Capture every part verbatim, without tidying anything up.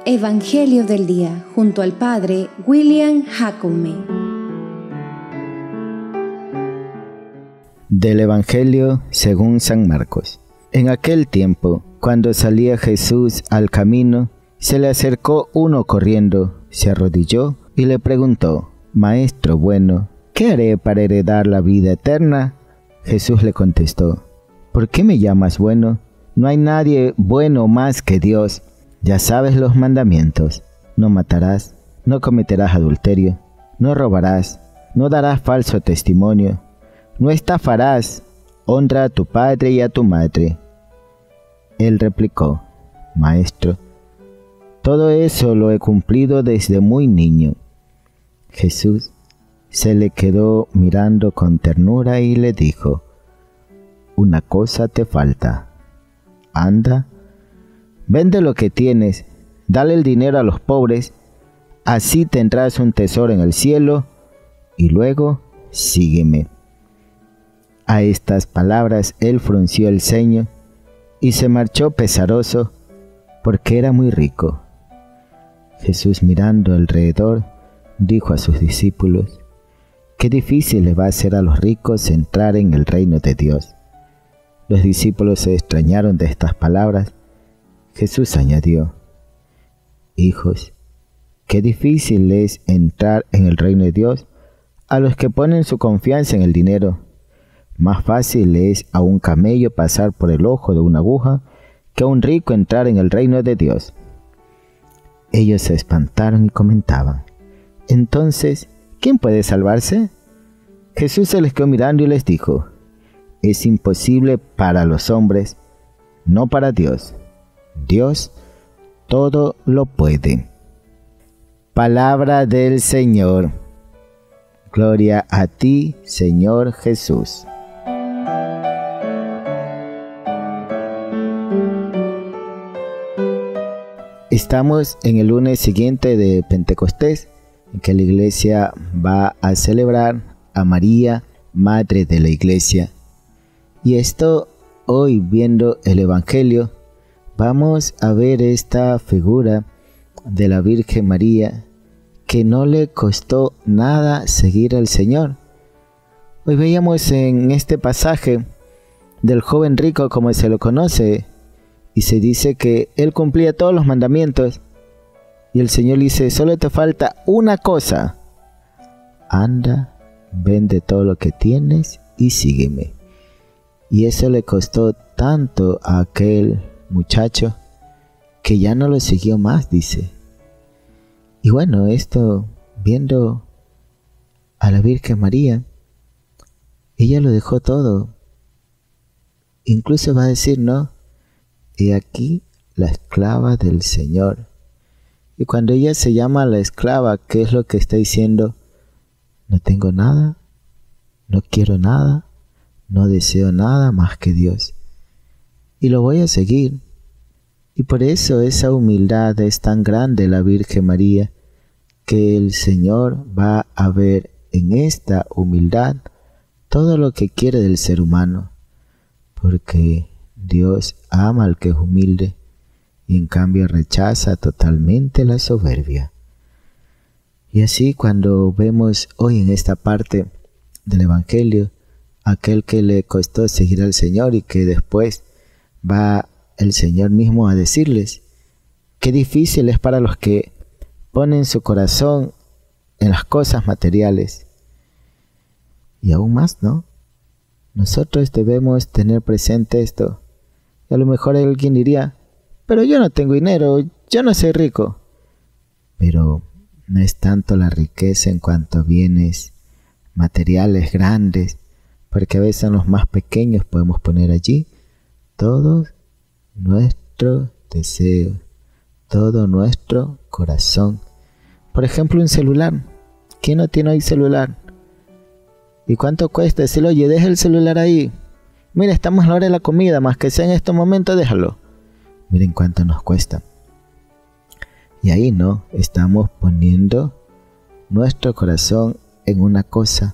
Evangelio del Día, junto al Padre William Jacome. Del Evangelio según San Marcos. En aquel tiempo, cuando salía Jesús al camino, se le acercó uno corriendo, se arrodilló y le preguntó: «Maestro bueno, ¿qué haré para heredar la vida eterna?». Jesús le contestó: «¿Por qué me llamas bueno? No hay nadie bueno más que Dios. Ya sabes los mandamientos: no matarás, no cometerás adulterio, no robarás, no darás falso testimonio, no estafarás, honra a tu padre y a tu madre». Él replicó: «Maestro, todo eso lo he cumplido desde muy niño». Jesús se le quedó mirando con ternura y le dijo: «Una cosa te falta. Anda, vende lo que tienes, dale el dinero a los pobres, así tendrás un tesoro en el cielo, y luego sígueme». A estas palabras él frunció el ceño y se marchó pesaroso, porque era muy rico. Jesús, mirando alrededor, dijo a sus discípulos: «Qué difícil le va a ser a los ricos entrar en el reino de Dios». Los discípulos se extrañaron de estas palabras. Jesús añadió: «Hijos, qué difícil es entrar en el reino de Dios a los que ponen su confianza en el dinero. Más fácil es a un camello pasar por el ojo de una aguja que a un rico entrar en el reino de Dios». Ellos se espantaron y comentaban: «Entonces, ¿quién puede salvarse?». Jesús se les quedó mirando y les dijo: «Es imposible para los hombres, no para Dios. Dios todo lo puede». Palabra del Señor. Gloria a ti, Señor Jesús. Estamos en el lunes siguiente de Pentecostés, en que la Iglesia va a celebrar a María, Madre de la Iglesia. Y esto, hoy viendo el Evangelio, vamos a ver esta figura de la Virgen María, que no le costó nada seguir al Señor. Hoy veíamos en este pasaje del joven rico, como se lo conoce, y se dice que él cumplía todos los mandamientos, y el Señor le dice: «Solo te falta una cosa. Anda, vende todo lo que tienes y sígueme». Y eso le costó tanto a aquel muchacho que ya no lo siguió más, dice. Y bueno, esto, viendo a la Virgen María, ella lo dejó todo. Incluso va a decir, ¿no? «He aquí la esclava del Señor». Y cuando ella se llama la esclava, ¿qué es lo que está diciendo? No tengo nada, no quiero nada, no deseo nada más que Dios, y lo voy a seguir. Y por eso esa humildad es tan grande la Virgen María, que el Señor va a ver en esta humildad todo lo que quiere del ser humano, porque Dios ama al que es humilde y en cambio rechaza totalmente la soberbia. Y así, cuando vemos hoy en esta parte del Evangelio, aquel que le costó seguir al Señor y que después va el Señor mismo a decirles: qué difícil es para los que ponen su corazón en las cosas materiales. Y aún más, ¿no? Nosotros debemos tener presente esto. Y a lo mejor alguien diría: pero yo no tengo dinero, yo no soy rico. Pero no es tanto la riqueza en cuanto a bienes materiales grandes, porque a veces en los más pequeños podemos poner allí todos nuestros deseos, todo nuestro corazón. Por ejemplo, un celular. ¿Quién no tiene hoy celular? ¿Y cuánto cuesta decirle: oye, deja el celular ahí? Mira, estamos a la hora de la comida, más que sea en estos momentos, déjalo. Miren cuánto nos cuesta. Y ahí no, estamos poniendo nuestro corazón en una cosa.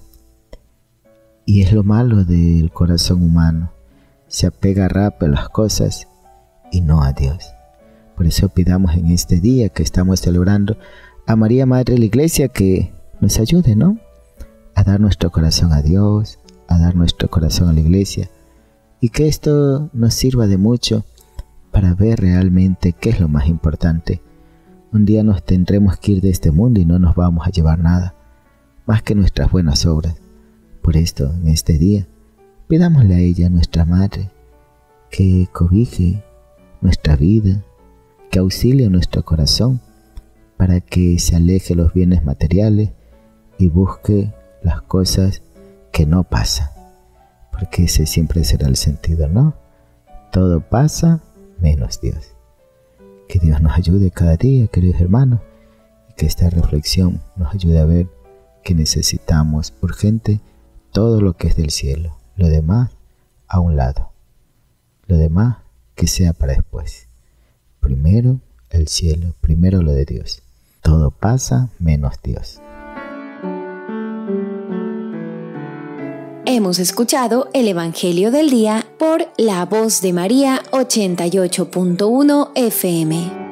Y es lo malo del corazón humano. Se apega rápido a las cosas y no a Dios. Por eso pidamos en este día que estamos celebrando a María, Madre de la Iglesia, que nos ayude, ¿no?, a dar nuestro corazón a Dios, a dar nuestro corazón a la Iglesia, y que esto nos sirva de mucho para ver realmente qué es lo más importante. Un día nos tendremos que ir de este mundo y no nos vamos a llevar nada, más que nuestras buenas obras. Por esto, en este día, pidámosle a ella, nuestra Madre, que cobije nuestra vida, que auxilie nuestro corazón para que se aleje los bienes materiales y busque las cosas que no pasan, porque ese siempre será el sentido, ¿no? Todo pasa menos Dios. Que Dios nos ayude cada día, queridos hermanos, y que esta reflexión nos ayude a ver que necesitamos urgente todo lo que es del cielo, lo demás a un lado, lo demás que sea para después. Primero el cielo, primero lo de Dios. Todo pasa menos Dios. Hemos escuchado el Evangelio del Día por La Voz de María ochenta y ocho punto uno F M.